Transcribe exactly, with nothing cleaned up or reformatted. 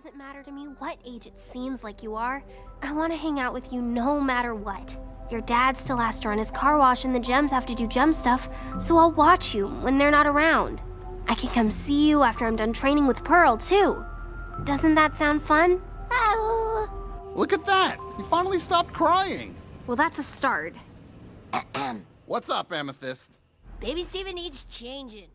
doesn't matter to me what age it seems like you are. I want to hang out with you no matter what. Your dad still has to run his car wash and the gems have to do gem stuff, so I'll watch you when they're not around. I can come see you after I'm done training with Pearl, too. Doesn't that sound fun? Look at that! You finally stopped crying! Well, that's a start. What's up, Amethyst? Baby Steven needs changing.